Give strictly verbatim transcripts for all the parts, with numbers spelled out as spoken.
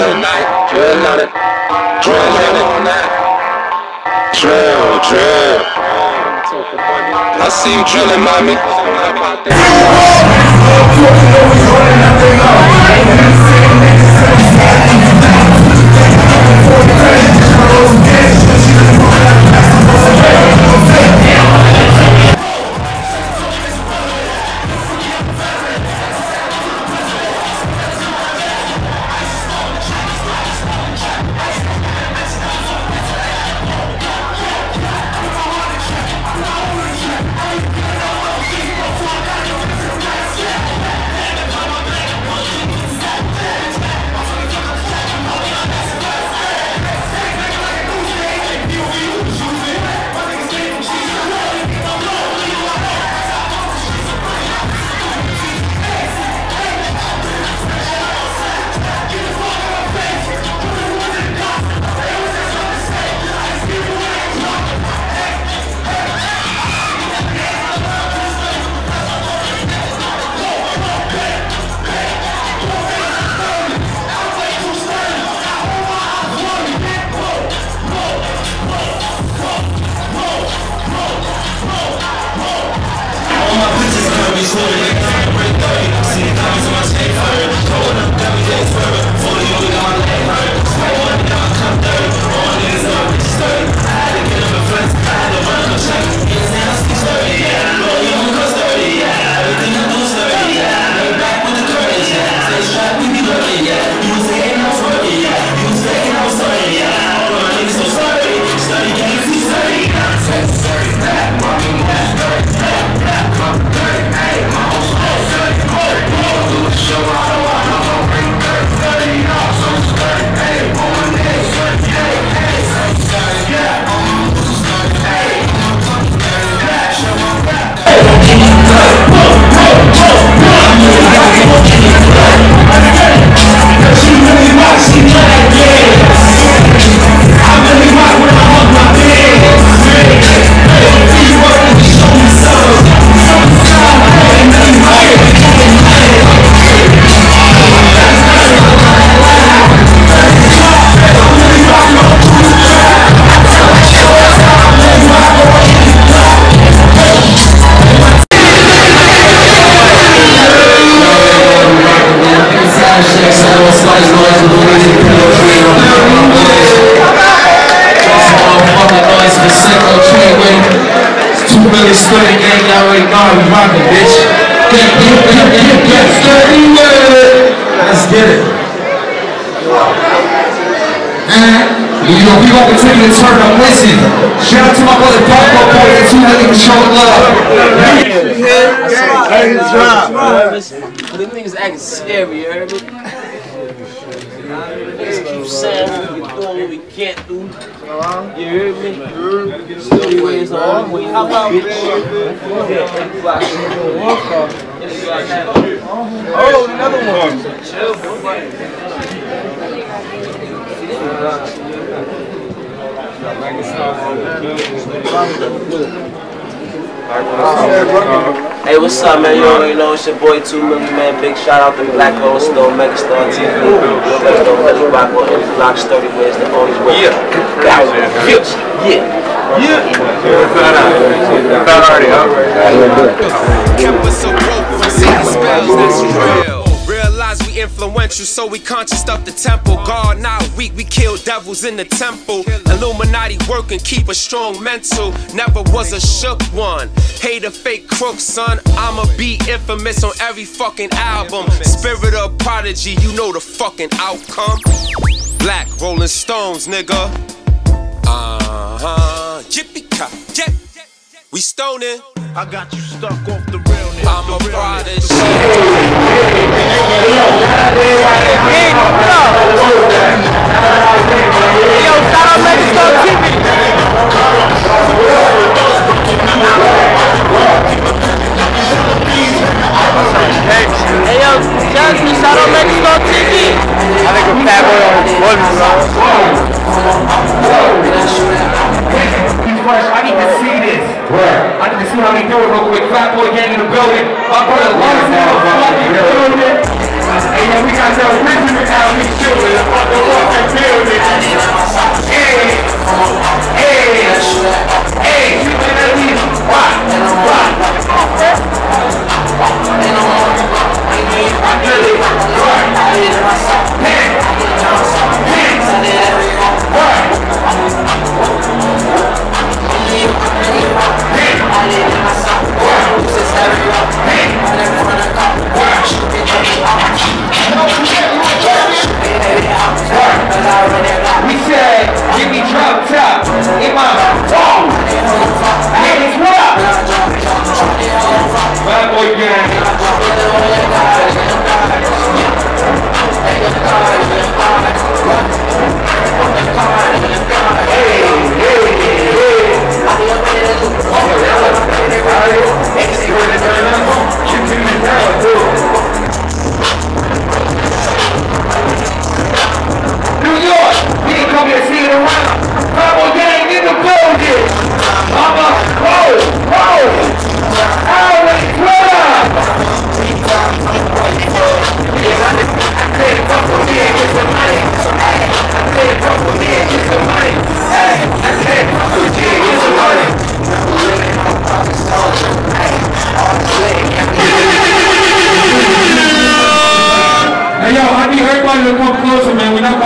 tonight. Drill on it. Drill on that. Drill, drill. I see you drilling, mommy. Let's get it. And you know, we gonna continue to turn up. Listen, shout out to my brother Blackroll boys and two million for showing love. These niggas acting scary, you heard me? Niggas keep saying we doing what we can't do. You heard me? Still ways on. How about bitch? Oh, another one. Chill, Hey, what's up, man? You already know it's your boy two million, man. Big shout out to Blackrollingstones, Megastartv. You already know Melly Rock on ATHUGBRS is the only way. Yeah. Yeah. Yeah. Found already, huh? Kept us so broke from seeing spells, that's real. Realize we influential, so we conscious of the temple. God not weak, we kill devils in the temple. Illuminati work and keep a strong mental. Never was a shook one. Hate a fake crook, son. I'ma be infamous on every fucking album. Spirit of prodigy, you know the fucking outcome. Blackrollingstones, nigga. Uh-huh. Yippee-ka, yeah. We stoning. I got you stuck off the realness. I'm a prodigy. Hey, yo, shout out Megastartv. Hey, yo, Johnson, shout out Megastartv. I think a fatboy on his one, bro. I need to see this. I need to see how they do it real quick. Fatboy gang in the building. My brother Lawrence now. Hey, yo, we got the original now. We chillin'.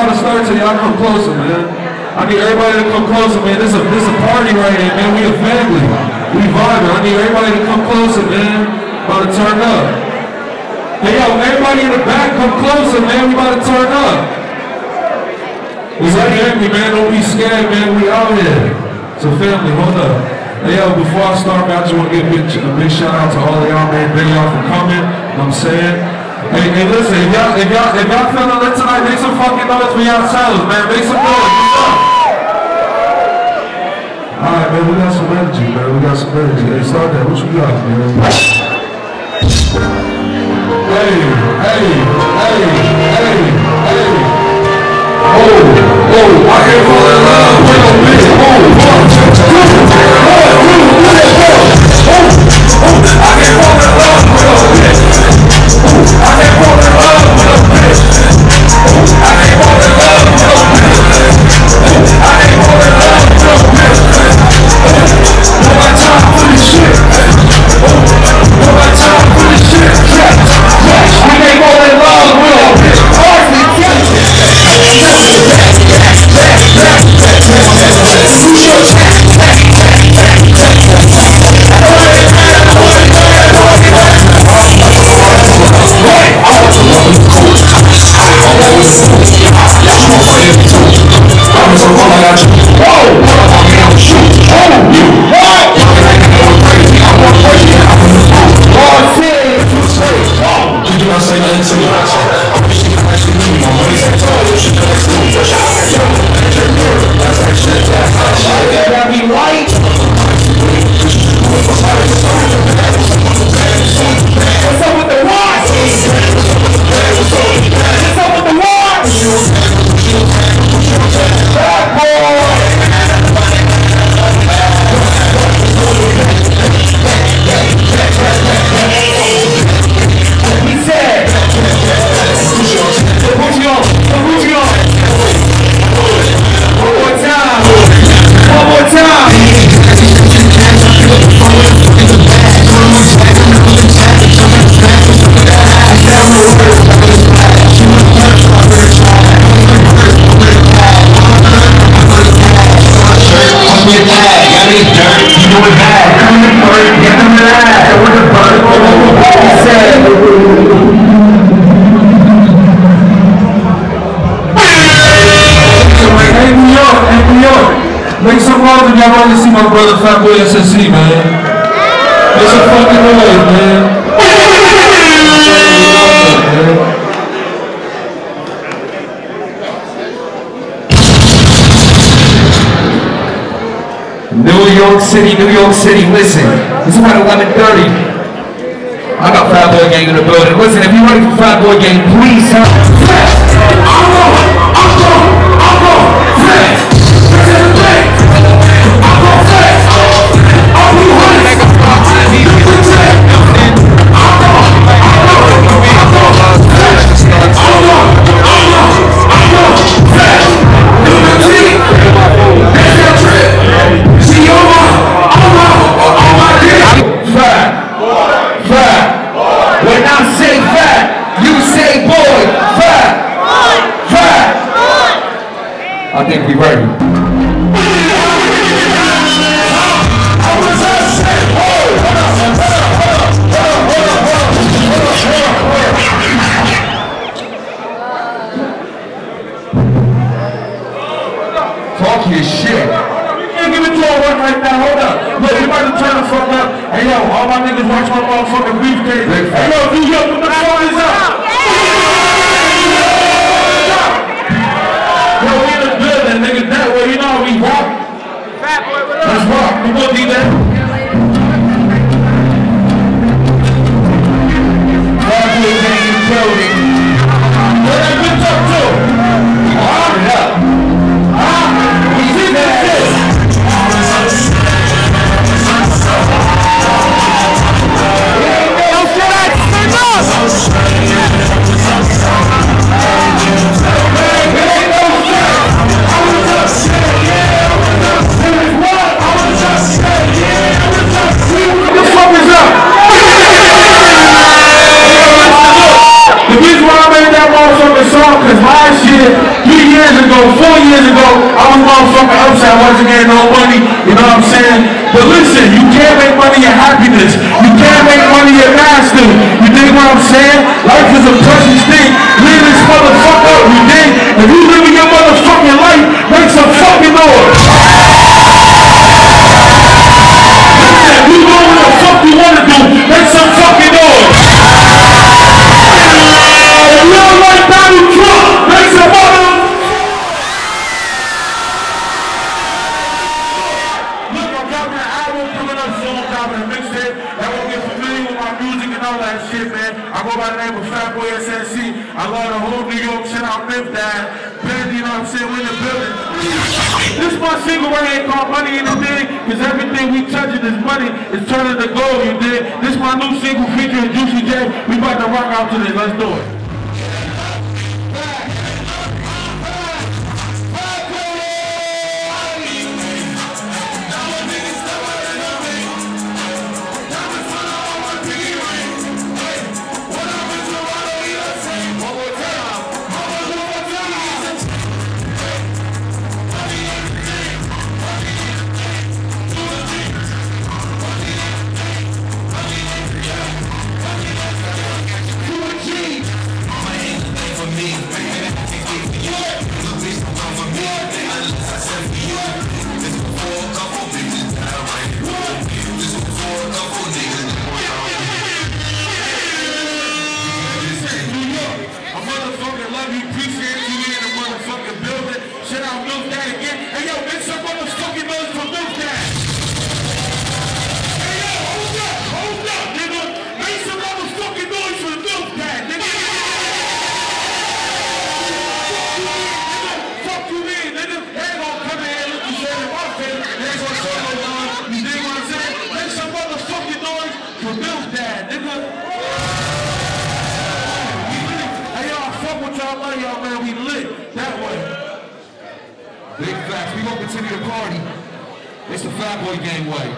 about to start, so y'all come closer, man. I need everybody to come closer, man. This is a, this is a party right here, man. We a family. We vibing. I need everybody to come closer, man. About to turn up. Hey, yo, everybody in the back, come closer, man. We about to turn up. We a family, man. Don't be scared, man. We out here. So family, hold up. Hey, yo, before I start, man, I just want to give a big, a big shout out to all of y'all, man. Thank y'all for coming. You know what I'm saying? Hey, hey, listen, if y'all if y'all if y'all feeling lit tonight, make some fucking noise for yourselves, man. Make some noise. Alright, man, we got some energy, man. We got some energy. Hey, start that. What you got, man? Hey, hey, hey, hey, hey. Oh, oh, I can't fall in love with no bitch. Oh, fuck. I can't fall in love with no bitch. I can't fall in love with no bitch. I can't fall in love with no bitch. I can't fall in love with no bitch. No got time for this shit. No got time for this shit. I can't fall in love with no bitch. Make some noise if y'all want to see my brother Fatboy S S C, man. Make some fucking noise, man. New York City, New York City, listen. It's about eleven thirty. I got Fatboy Gang in the building. Listen, if you're ready for Fatboy Gang, please help. I'm going, I'm going, I'm going, fast. This is the thing. I'm going fast. I'll be honest. This is the thing. I'm going, I'm going, I'm going fast. I'm going, I'm going, I'm going fast. New York City. That's that trip. See you on my, on my, on my dick. Fat. Fat. When I say fat, you say boy. Fat. Fat. I think we ready. Talk your shit. We can't give it to our one right now. Hold up. Look, we about to turn the fuck up. Hey yo, all my niggas watch my motherfucking briefcase. Hey yo, New York, put the phone is up. Yo, we in the building, nigga. That way, you know how we rock. Fatboy, what up? Let's rock. We gonna do that. Fatboy Gang in the building. Where that bitch up to? Arm it up. We see that shit. Yo, shit, I years ago, four years ago, I was motherfucking upset, I wasn't getting no money, you know what I'm saying? But listen, you can't make money your happiness. You can't make money your master. You dig what I'm saying? Life is a precious thing. Live this motherfucker up, you dig? If you living your motherfucking life, make some fucking noise. Listen, if you know what the fuck you want to do, make some fucking noise. If you don't like Donald Trump, make some mother. Look, I'm dropping an album coming up soon, dropping a mixtape. That will get familiar with my music and all that shit, man. I go by the name of Fatboy S N C. I love the whole New York shit. I live that. Ben, you know what I'm saying? We're in the building. This is my single right here called Money in the Day, because everything we touching is money. It's turning to gold, you dig? This is my new single featuring Juicy J. We about to rock out to this. Let's do it. Y'all, man, we lit that way. Big facts. We gonna continue to party. It's the Fatboy Gang way.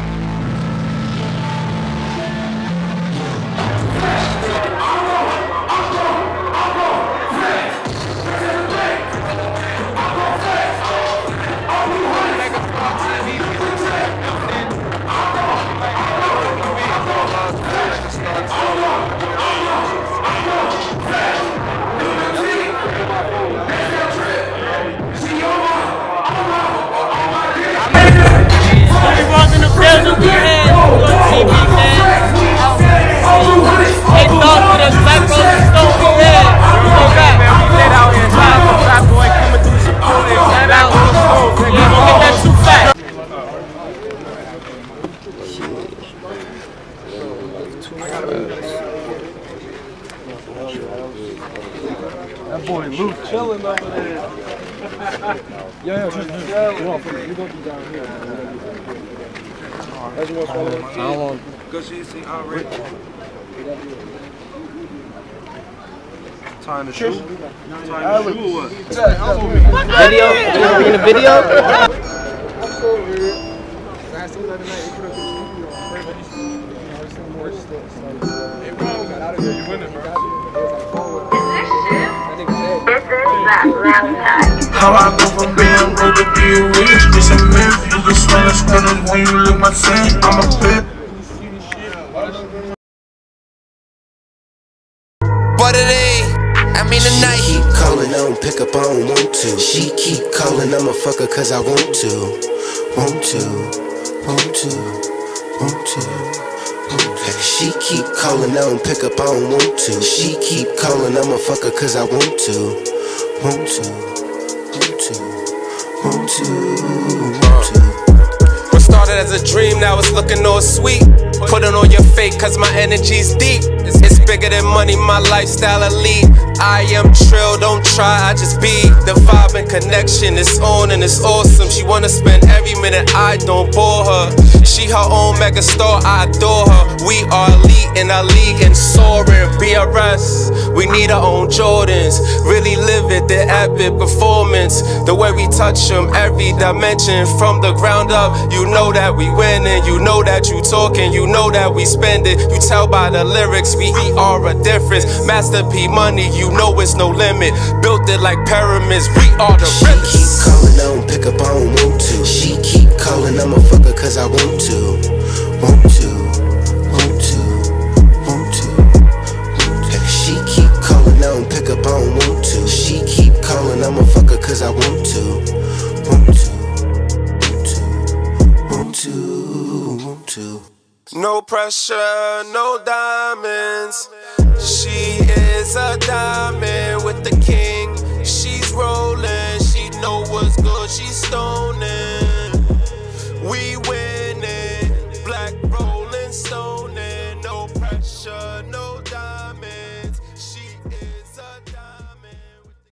That boy Luke chilling over there. Yeah, yeah, yeah. We're gonna be down here. That's what's going on. I don't want. Go see, see, already. Time to shoot. Time to shoot or what? Video? Are we in a video? How I go from being broke to being rich? This a myth. You can smell the spinners when you lick my scent. I'm a pit. What it is? I mean tonight. She keep calling, I don't pick up, I don't want to. She keep calling, I'ma fuck her cause I want to. Want to, want to, want to. She keep calling, I don't pick up, I don't want to. She keep calling, I'ma fuck her cause I want to. Want to, want to, want to, want to. What started as a dream, now it's looking all sweet. Putting on your fake cause my energy's deep. It's bigger than money, my lifestyle elite. I am trill, don't try, I just be. The vibe and connection is on and it's awesome. She wanna spend every minute, I don't bore her. She her own megastar, I adore her. We are elite in our league and soaring. B R S, we need our own Jordans. Really live it, the epic performance. The way we touch them, every dimension. From the ground up, you know that we winning. You know that you talking, you know that we spend it. You tell by the lyrics, we are a difference. Master P money, you know it's no limit. Built it like pyramids, we are the realest. She keep calling, I don't pick up, I don't want to. She keep calling, I'm a fucker cause I want to. Want to, want to, want to, want to. She keep calling, I don't pick up, I don't want to. She keep calling, I'm a fucker cause I want to. Want to, want to, want to, want to. No pressure, no diamonds. She is a diamond with the king. She's rolling, she know what's good, she's stoning. We winning, black rolling stoning. No pressure, no